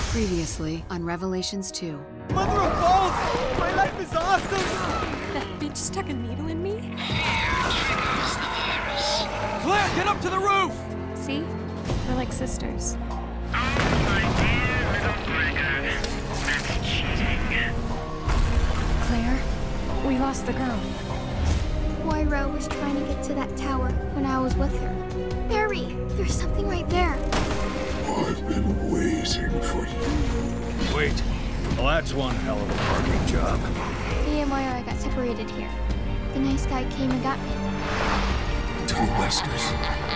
Previously on Revelations 2. Mother of balls! My life is awesome! That bitch stuck a needle in me? Fear triggers the virus. Claire, get up to the roof! See? We're like sisters. Oh, my dear little brother. That's cheating. Claire, we lost the girl. Moira was trying to get to that tower when I was with her. Barry, there's something right there. I've been waiting for you. Wait. Well, that's one hell of a parking job. Me and Moira got separated here. The nice guy came and got me. Two Westers.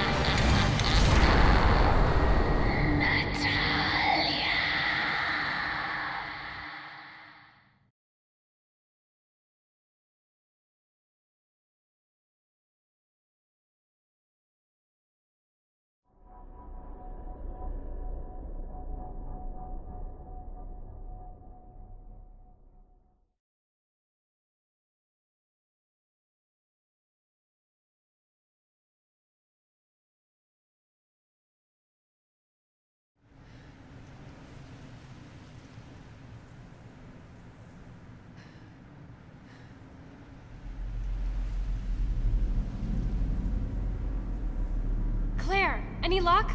Claire, any luck?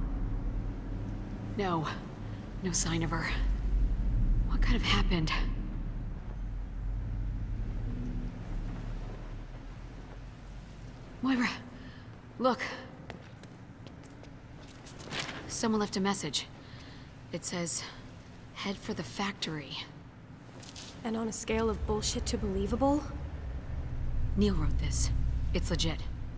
No. No sign of her. What could have happened? Moira, look. Someone left a message. It says, head for the factory. And on a scale of bullshit to believable? Neil wrote this. It's legit.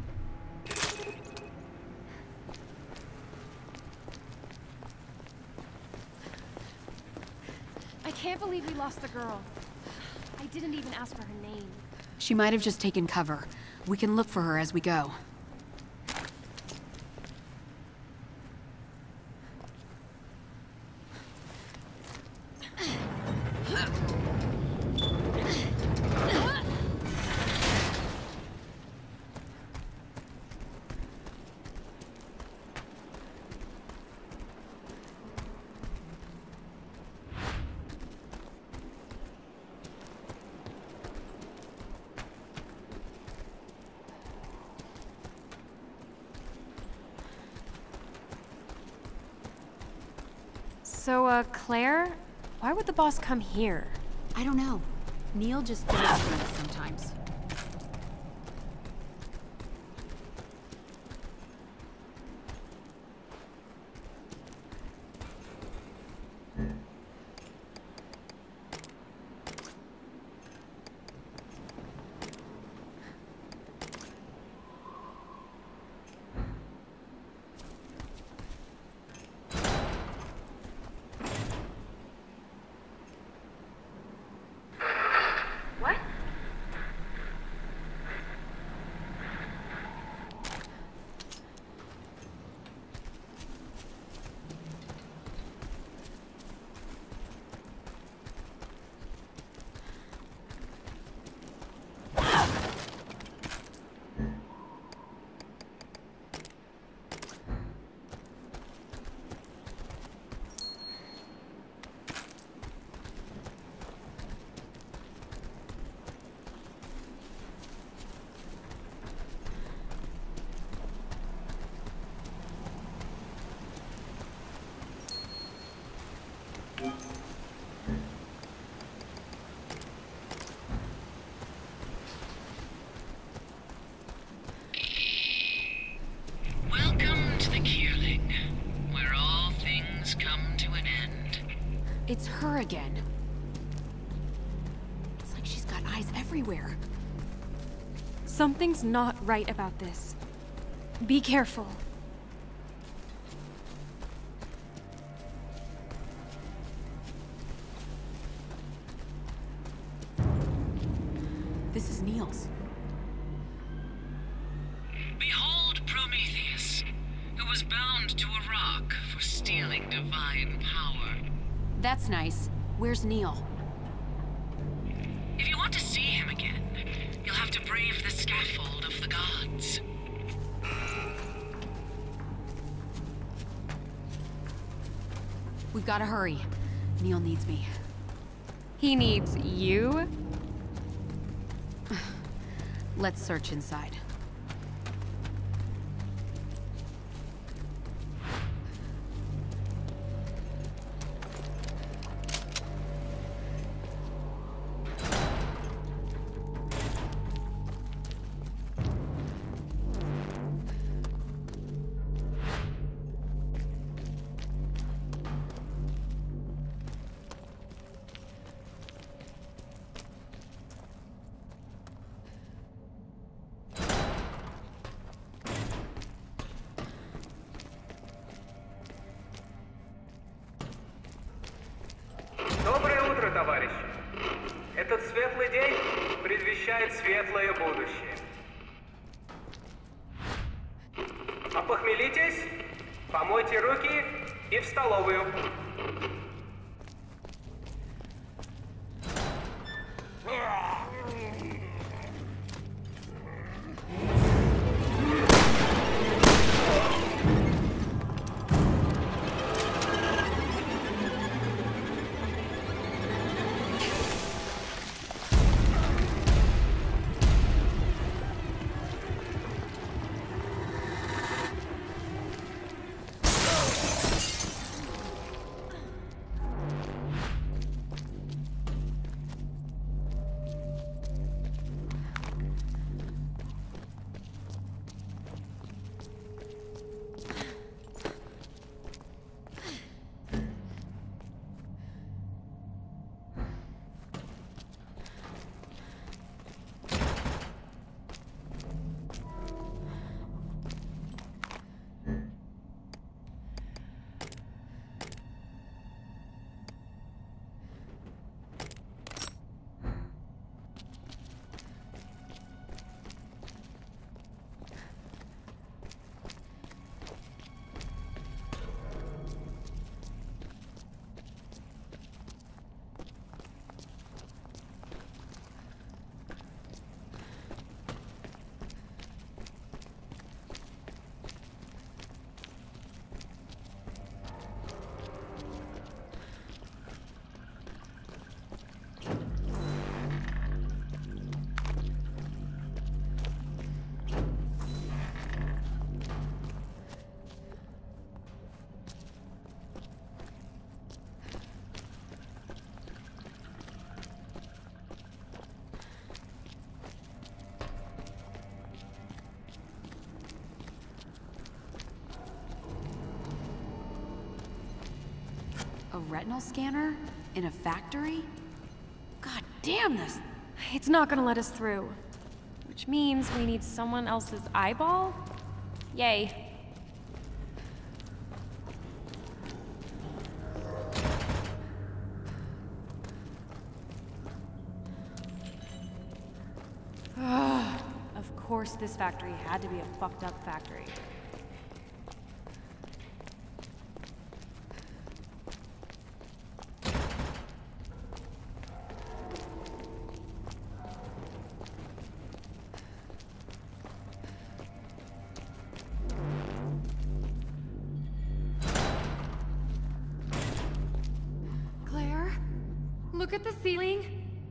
I can't believe we lost the girl. I didn't even ask for her name. She might have just taken cover. We can look for her as we go. So, Claire? Why would the boss come here? I don't know. Neil just does things sometimes. What? Welcome to the Keerling, where all things come to an end. It's her again. It's like she's got eyes everywhere. Something's not right about this. Be careful. This is Neil's. Behold Prometheus, who was bound to a rock for stealing divine power. That's nice. Where's Neil? If you want to see him again, you'll have to brave the scaffold of the gods. We've got to hurry. Neil needs me. He needs you? Let's search inside. Доброе утро, товарищи! Этот светлый день предвещает светлое будущее. Опохмелитесь, помойте руки и в столовую. A retinal scanner? In a factory? God damn this! It's not gonna let us through. Which means we need someone else's eyeball? Yay. Of course this factory had to be a fucked up factory. Look at the ceiling.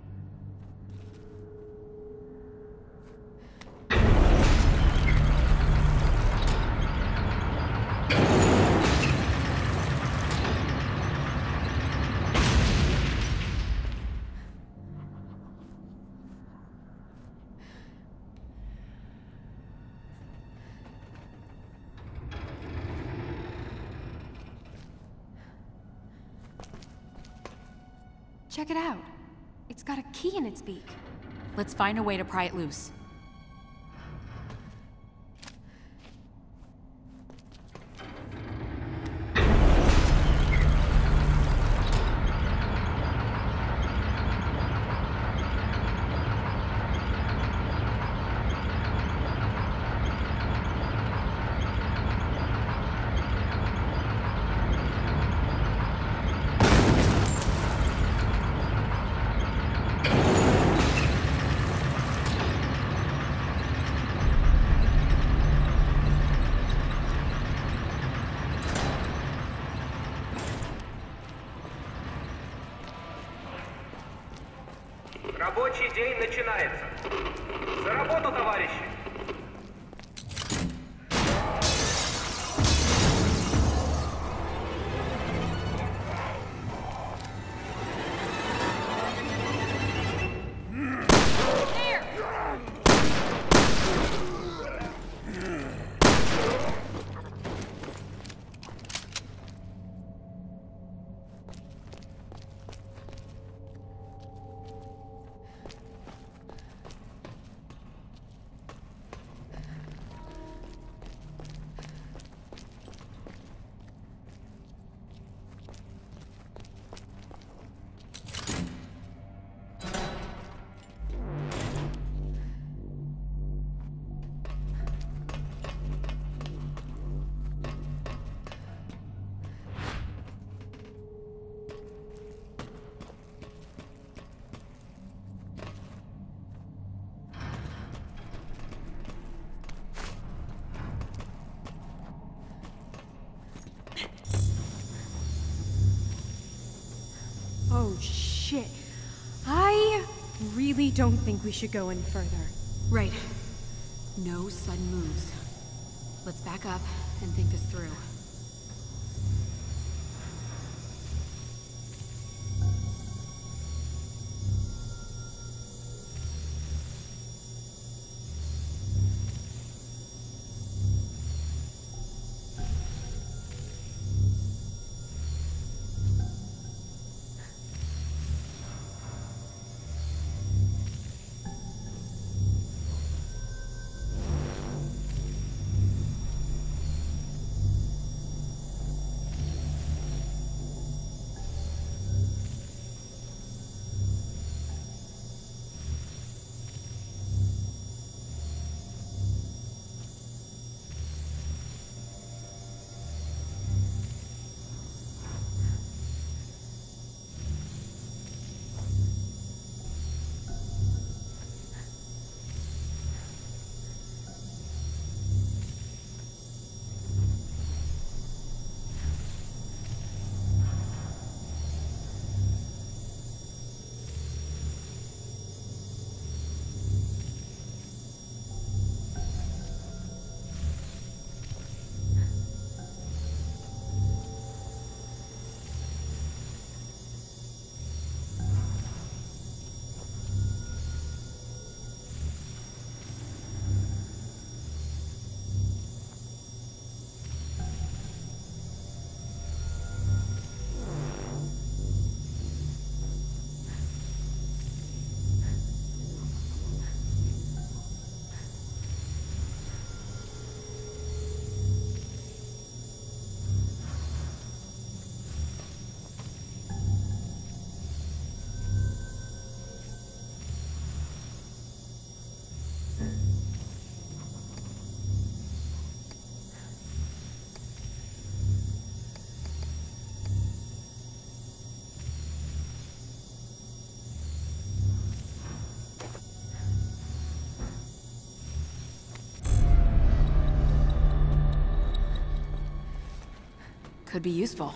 Check it out. It's got a key in its beak. Let's find a way to pry it loose. Рабочий день начинается. За работу, товарищи! Oh shit. I really don't think we should go any further. Right. No sudden moves. Let's back up and think this through. Could be useful.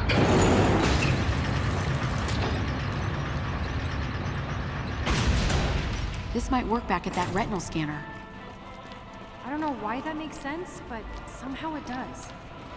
This might work back at that retinal scanner. I don't know why that makes sense, but somehow it does.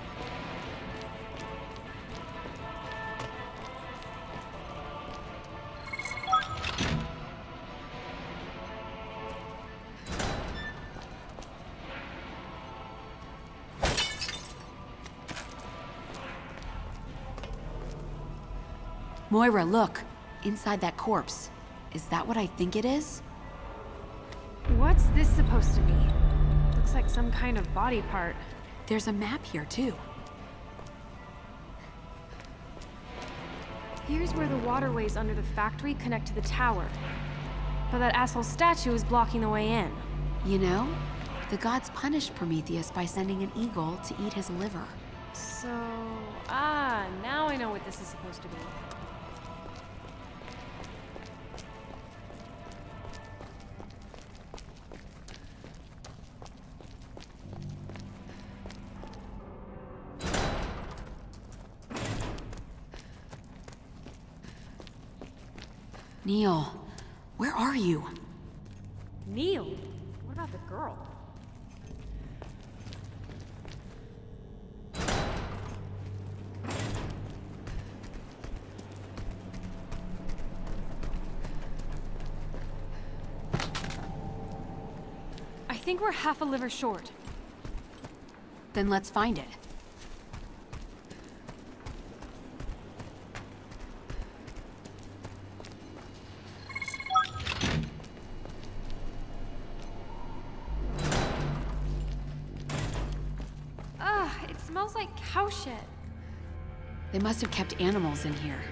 Moira, look. Inside that corpse. Is that what I think it is? What's this supposed to be? Looks like some kind of body part. There's a map here, too. Here's where the waterways under the factory connect to the tower. But that asshole statue is blocking the way in. You know, the gods punished Prometheus by sending an eagle to eat his liver. So... now I know what this is supposed to be. Neil, where are you? Neil? What about the girl? I think we're half a liver short. Then let's find it. Ugh, it smells like cow shit. They must have kept animals in here.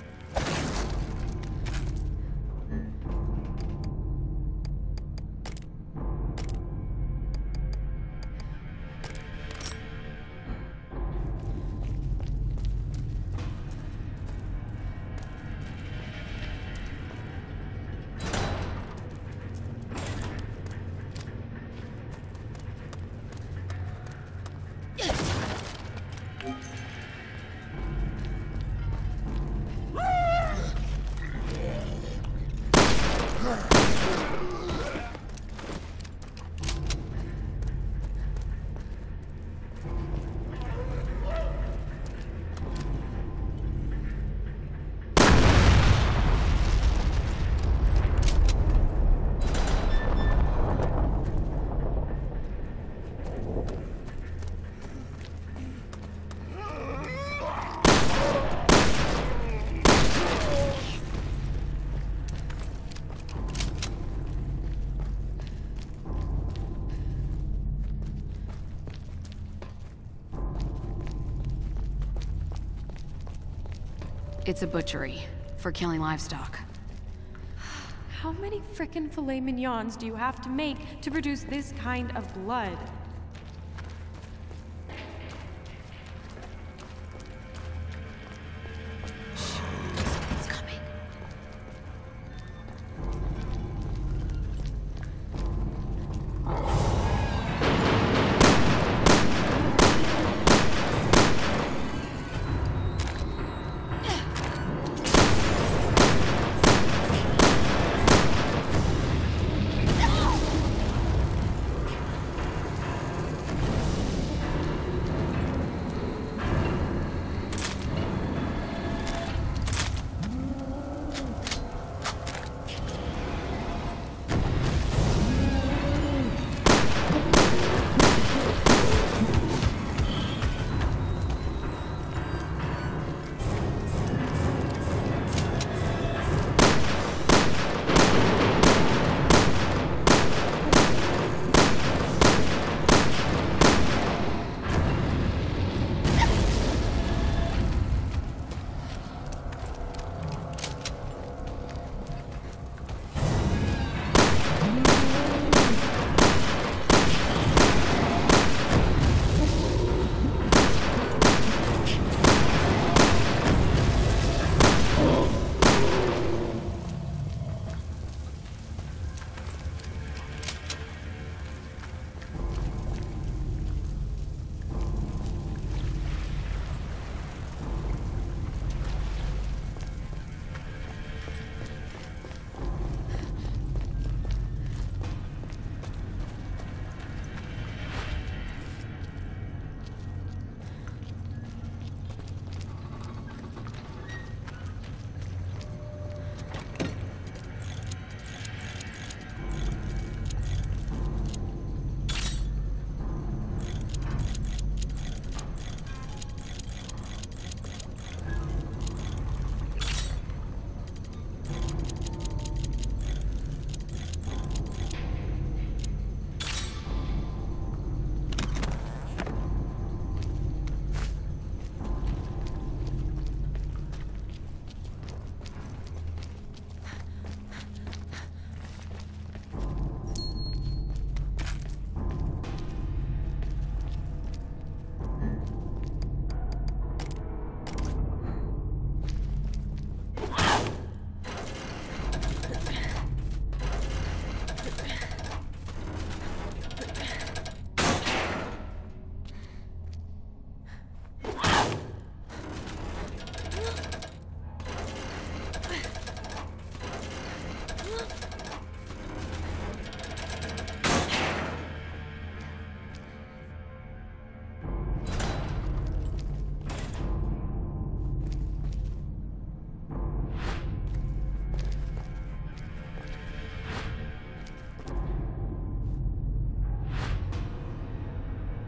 It's a butchery for killing livestock. How many frickin' filet mignons do you have to make to produce this kind of blood? It's coming.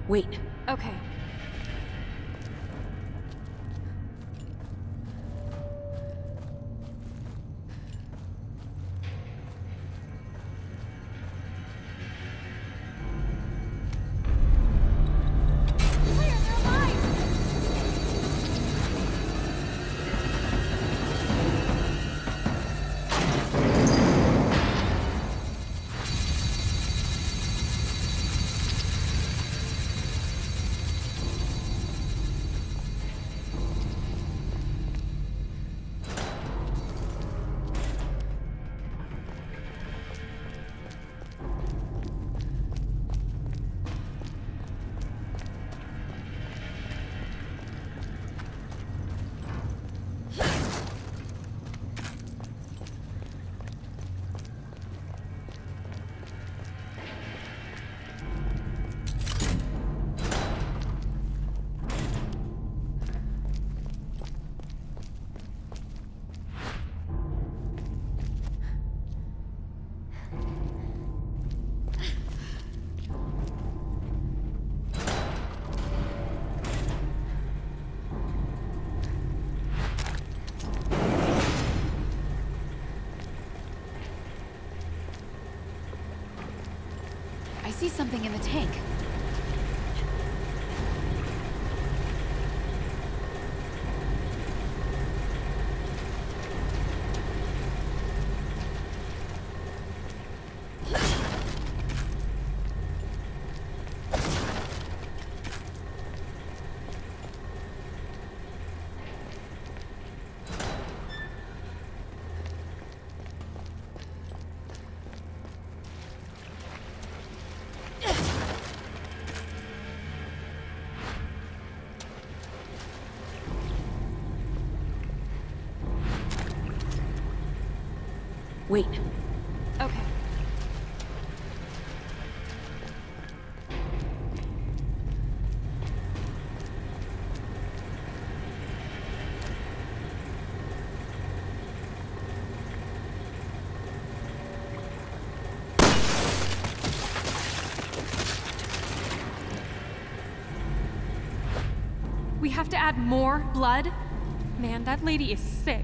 Wait. Okay. I see something in the tank. Wait. Okay. We have to add more blood? Man, that lady is sick.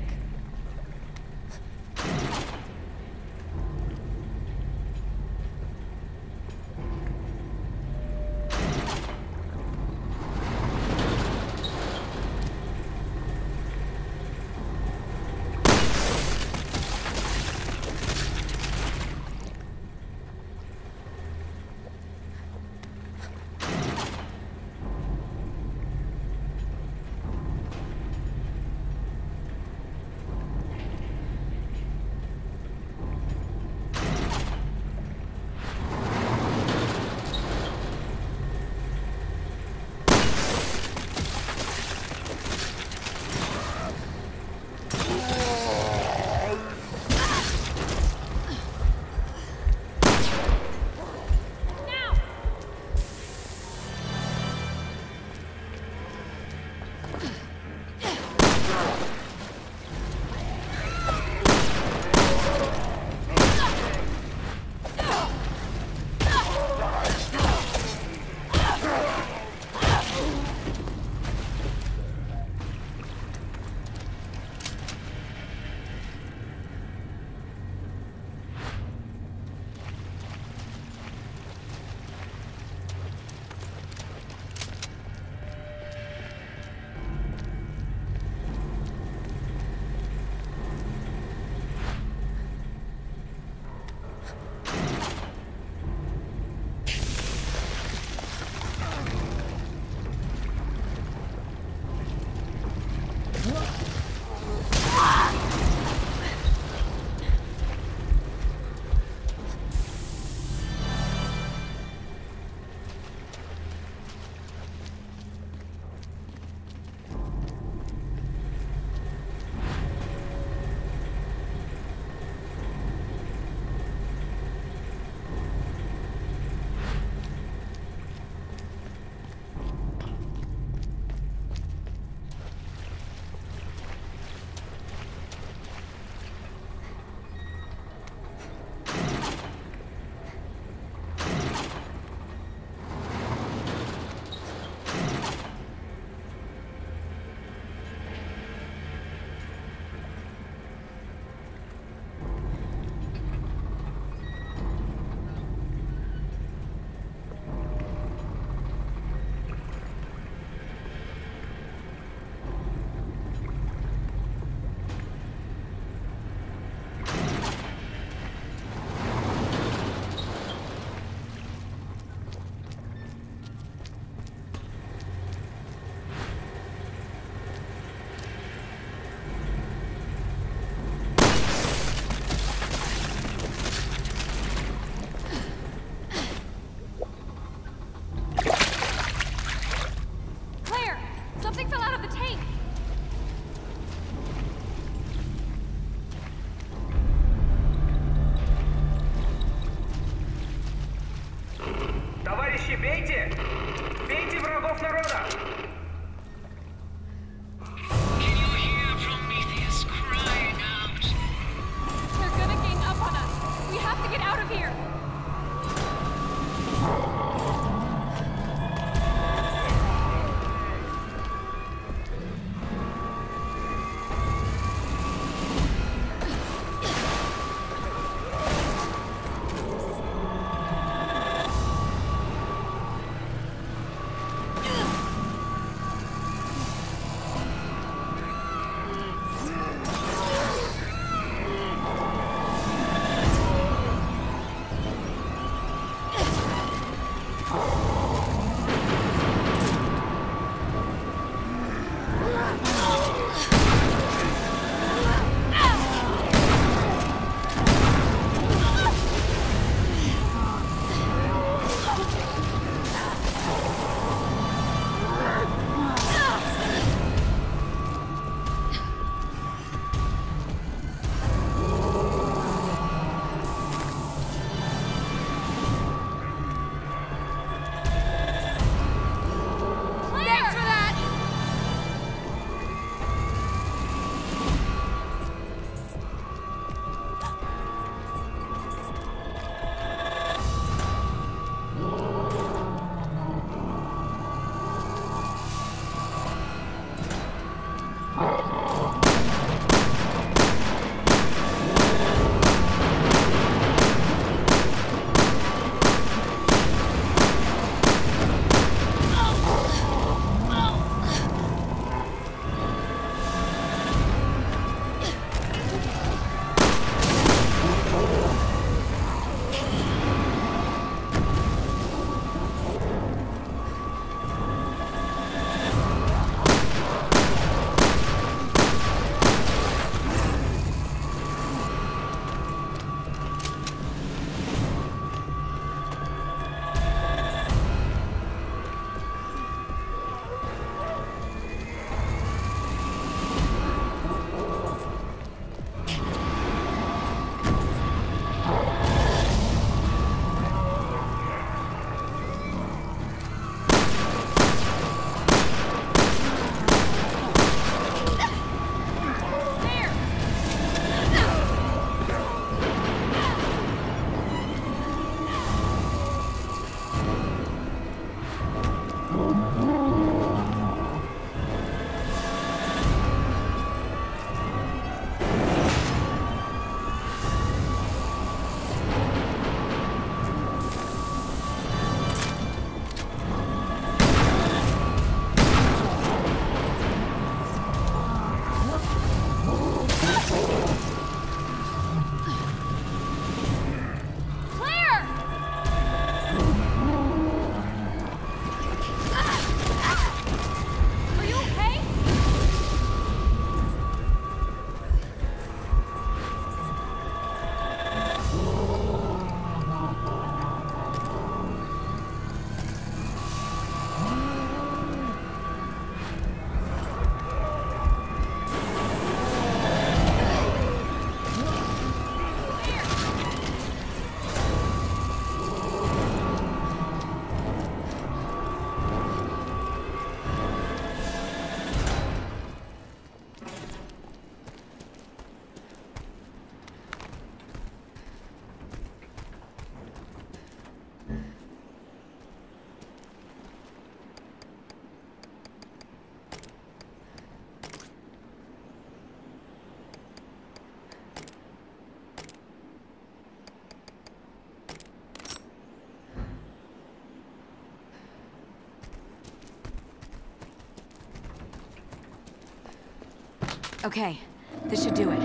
Okay, this should do it.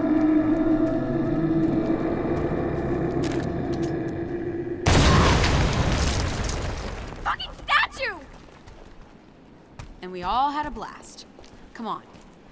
Fucking statue! And we all had a blast. Come on.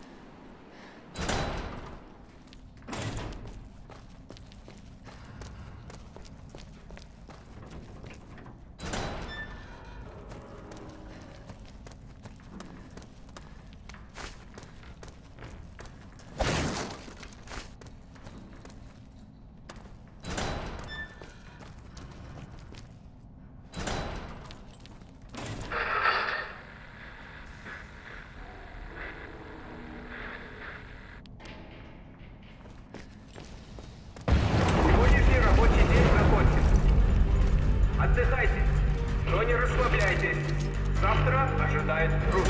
Сегодняшний рабочий день закончен. Отдыхайте, но не расслабляйтесь. Завтра ожидает труд.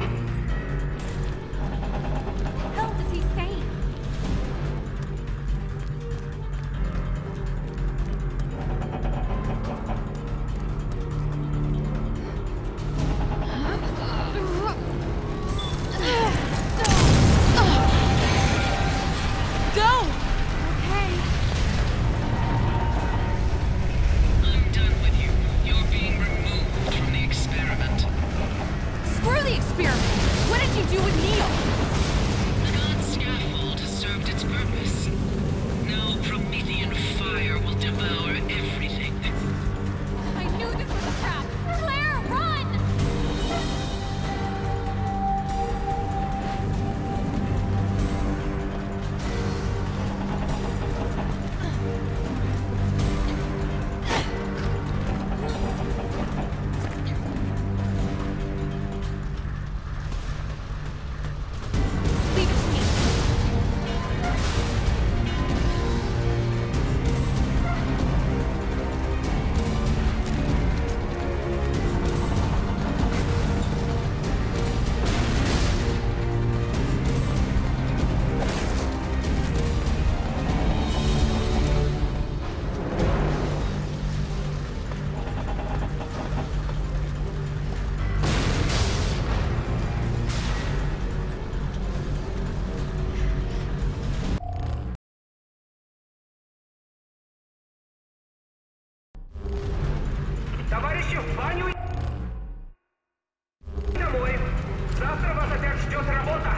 What the hell is he saying? I'm done with you. You're being removed from the experiment. Screw the experiment! What did you do with Neil? The god scaffold has served its purpose. Now Promethean fire will devour everything. I knew this was a trap! Claire, run! Leave it to me. Товарищи, в баню и домой. Завтра вас опять ждет работа.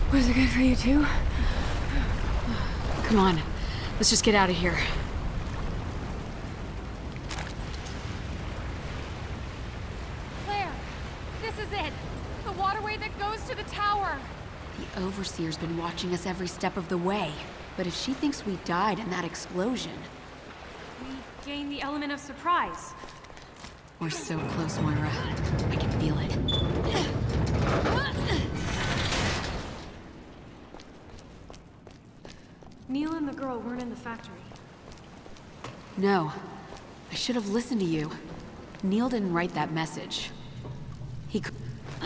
Was it good for you too? Come on, let's just get out of here. Claire, this is it. The waterway that goes to the tower. The Overseer's been watching us every step of the way. But if she thinks we died in that explosion... We gain the element of surprise. We're so close, Moira. I can feel it. Neil and the girl weren't in the factory. No. I should have listened to you. Neil didn't write that message. He could...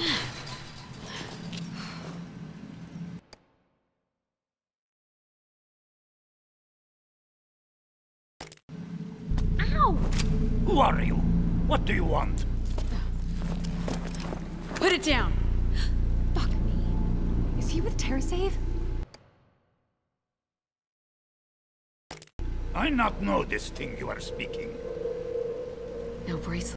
Ow! Who are you? What do you want? Put it down! Fuck me. Is he with TerraSave? I not know this thing you are speaking. No bracelet.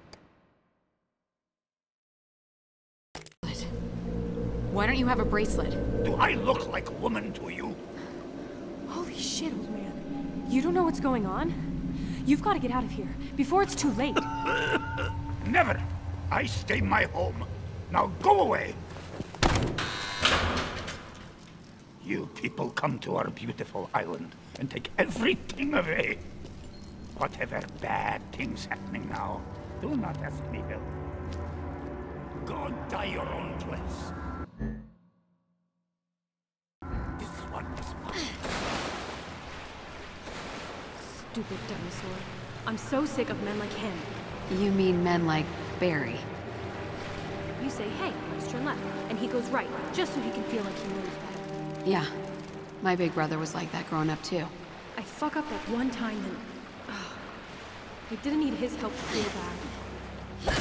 Why don't you have a bracelet? Do I look like a woman to you? Holy shit, old man. You don't know what's going on? You've got to get out of here before it's too late. Never. I stay my home. Now go away. You people come to our beautiful island and take everything away. Whatever bad things happening now, do not ask me help. Go die your own place. This one is mine. Stupid dinosaur. I'm so sick of men like him. You mean men like Barry? You say, hey, let's turn left. And he goes right, just so he can feel like he knows better. Yeah. My big brother was like that growing up too. I fuck up like one time and... I didn't need his help to feel bad.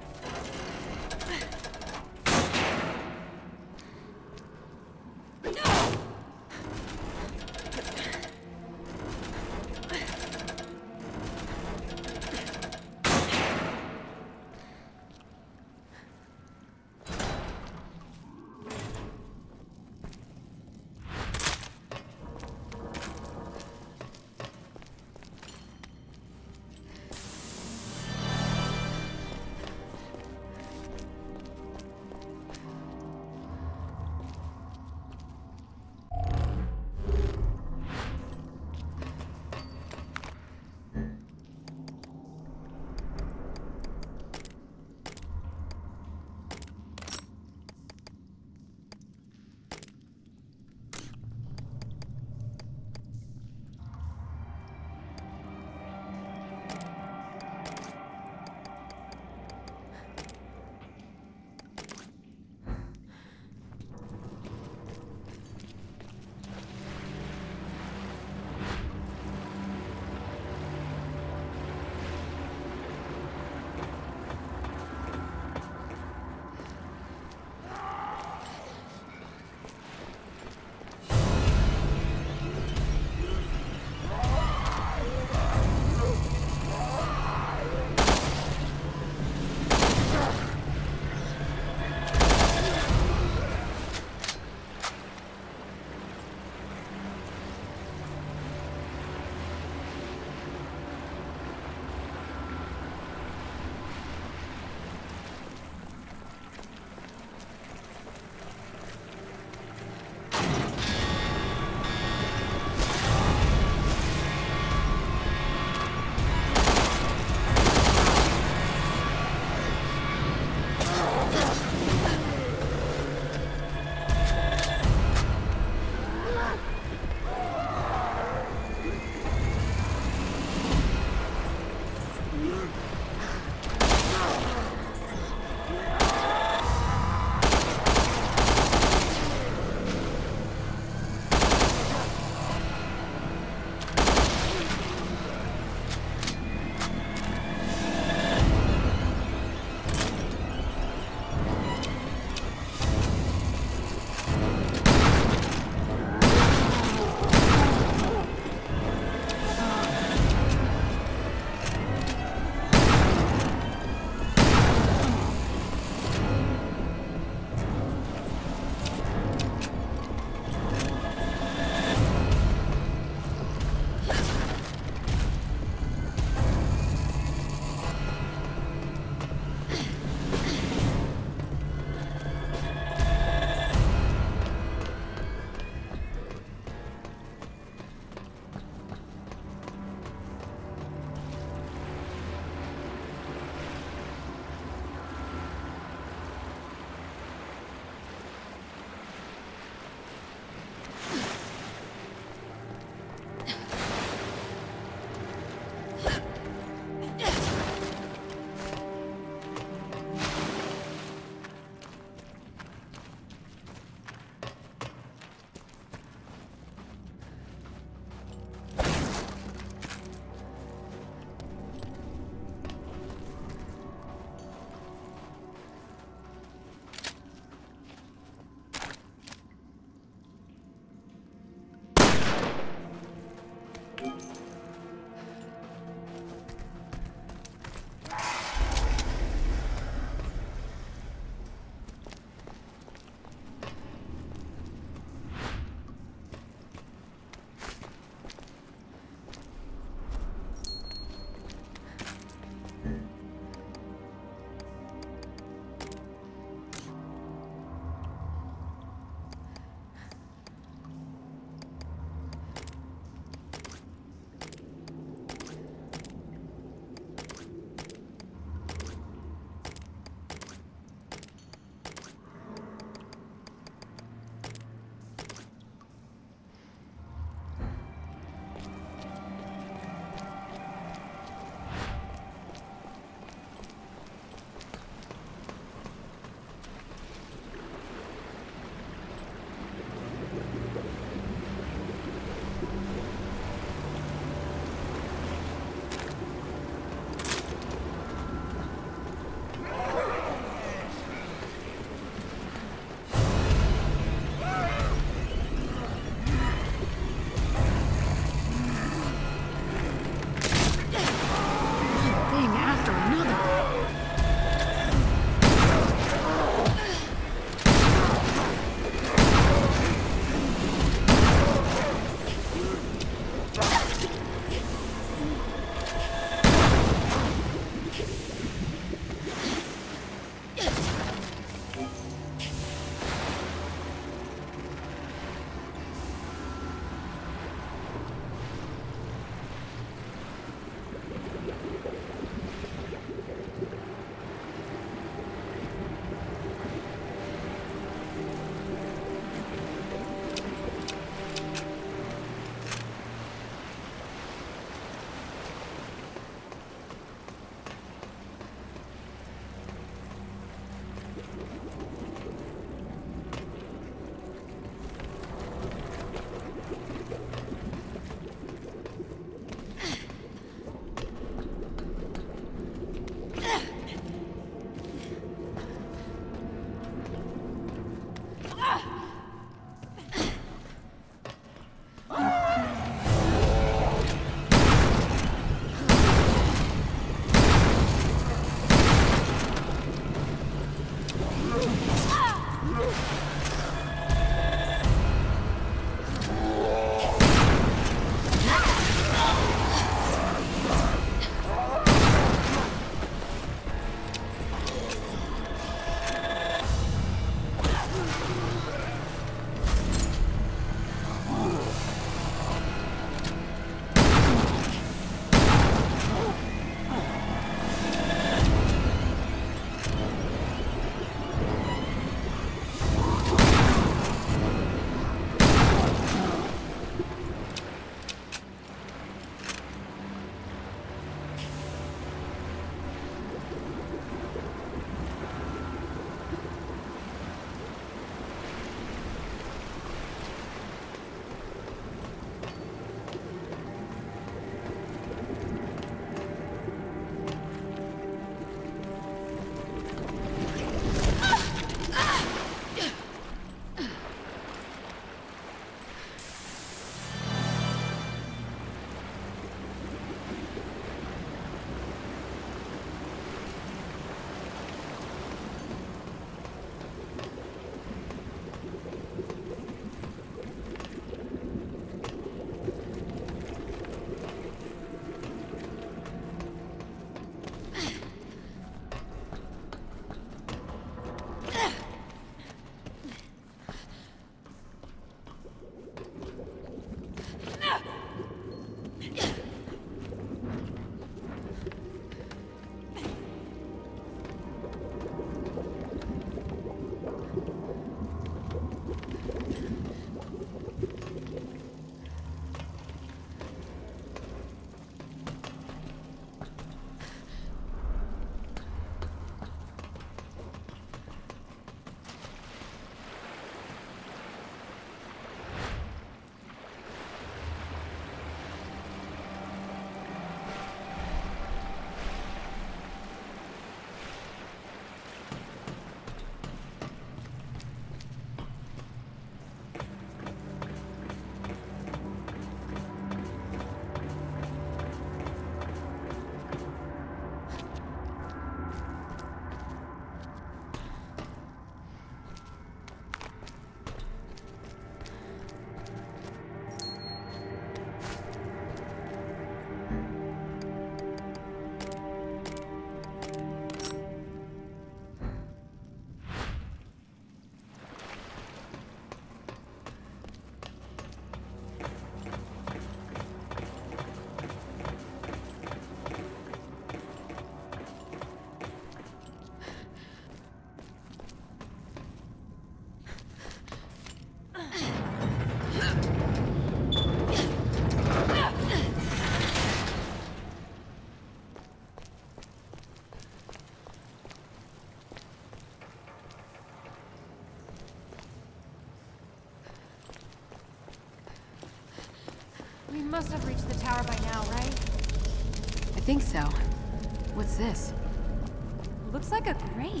must have reached the tower by now, right? I think so. What's this? Looks like a grave.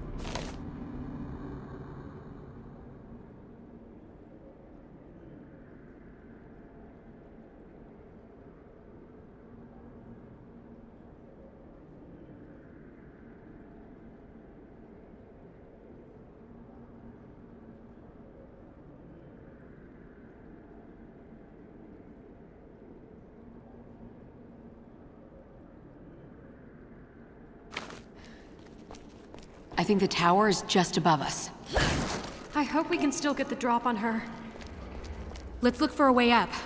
I think the tower is just above us. I hope we can still get the drop on her. Let's look for a way up.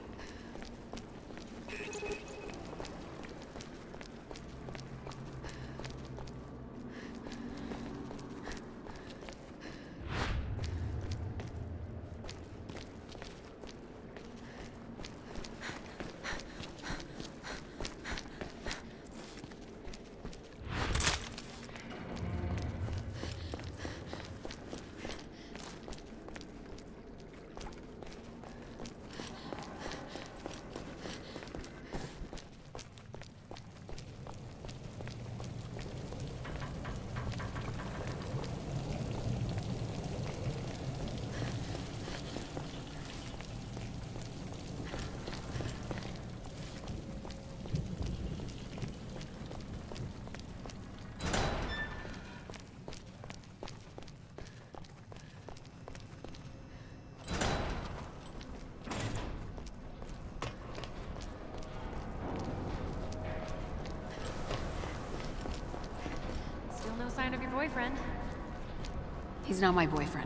Still no sign of your boyfriend. He's not my boyfriend.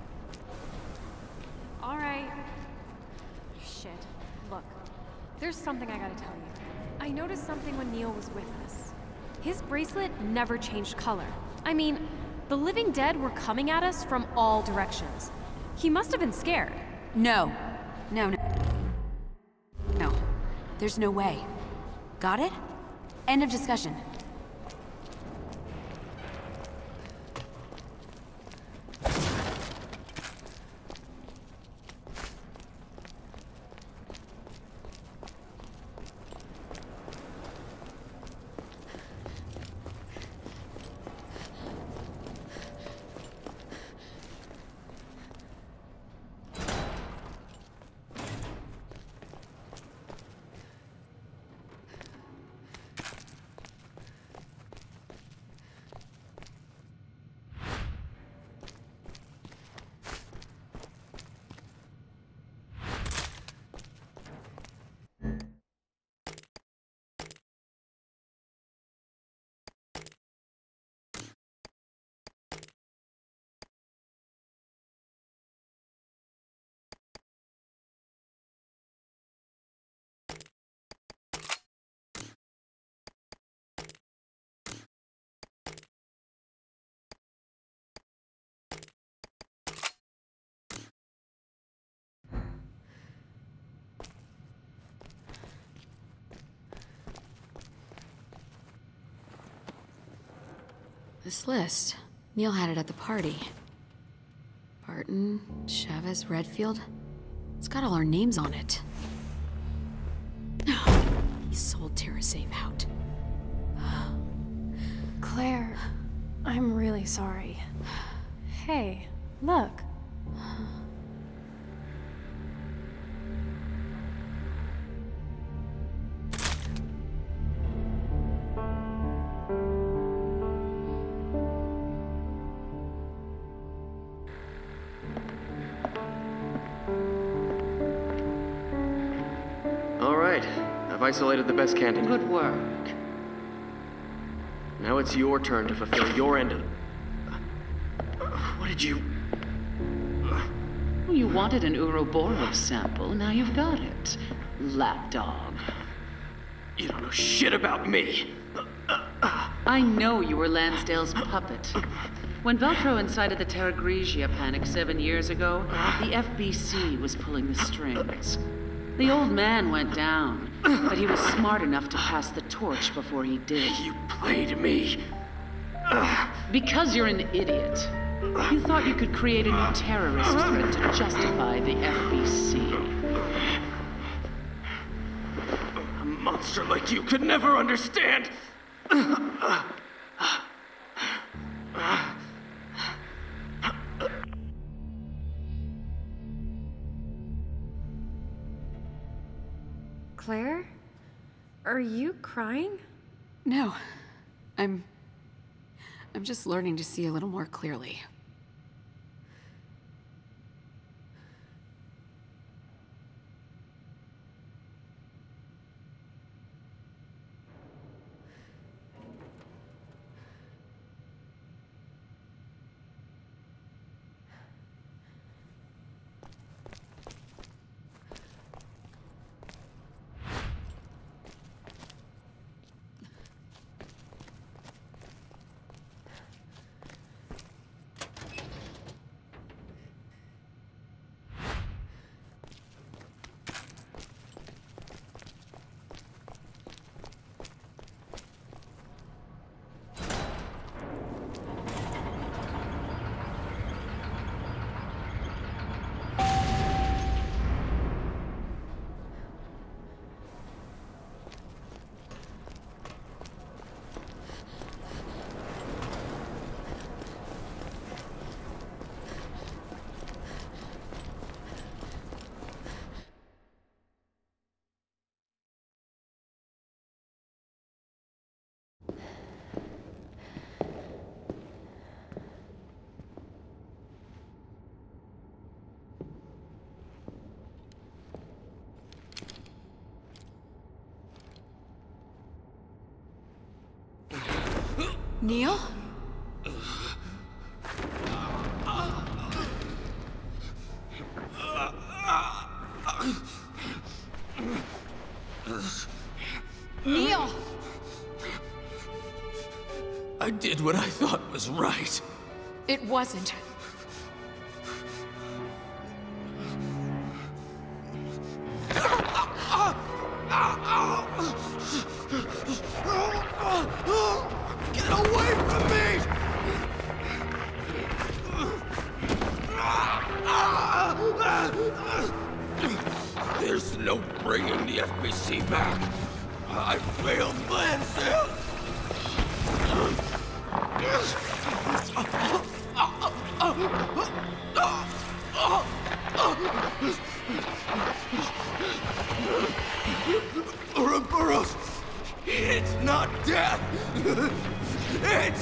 All right. Shit. Look, there's something I gotta tell you. I noticed something when Neil was with us. His bracelet never changed color. I mean, the living dead were coming at us from all directions. He must have been scared. No. No. There's no way. Got it? End of discussion. This list. Neil had it at the party. Barton, Chavez, Redfield. It's got all our names on it. He sold TerraSave out. Claire, I'm really sorry. Hey, look. I've isolated the best candidate. Good work. Now it's your turn to fulfill your end of... What did you... You wanted an Ouroboros sample, now you've got it. Lapdog. You don't know shit about me. I know you were Lansdale's puppet. When Velcro incited the Terra Grigia panic 7 years ago, the FBC was pulling the strings. The old man went down, but he was smart enough to pass the torch before he did. You played me. Because you're an idiot. You thought you could create a new terrorist threat to justify the FBC. monster like you could never understand. Claire? Are you crying? No. I'm just learning to see a little more clearly. Neil? Neil! I did what I thought was right. It wasn't. Get away from me! There's no bringing the FBC back. I failed Lansdale. Ouroboros, it's not death. It's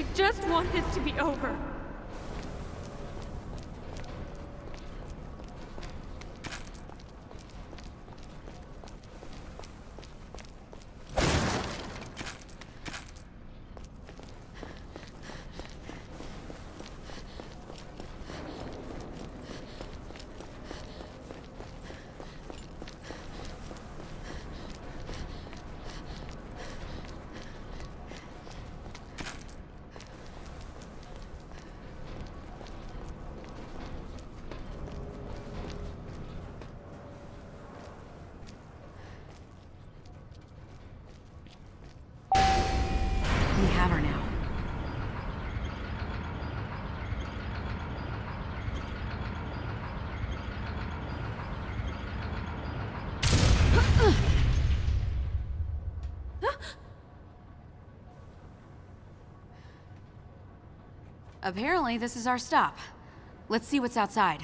just want this to be over. We have her now. Apparently, this is our stop. Let's see what's outside.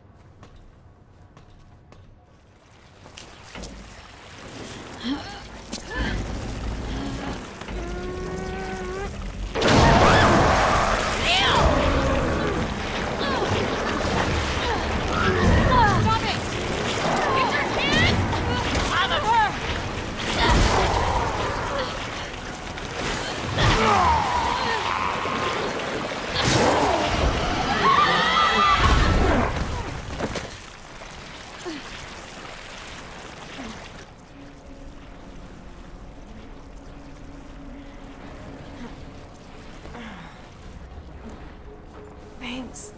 Thanks.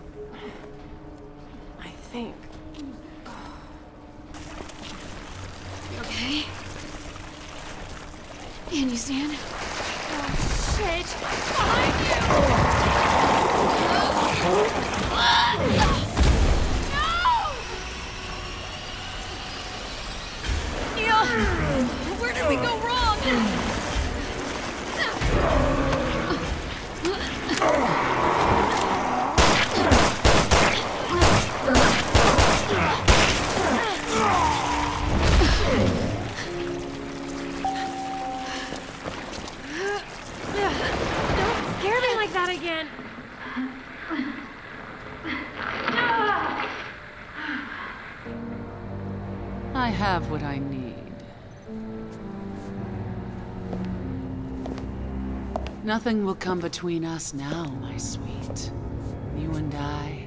I think. You okay? Can you stand? Oh, shit! Behind you! No! Neil! Where did we go wrong? Don't scare me like that again. I have what I need. Nothing will come between us now, my sweet. You and I,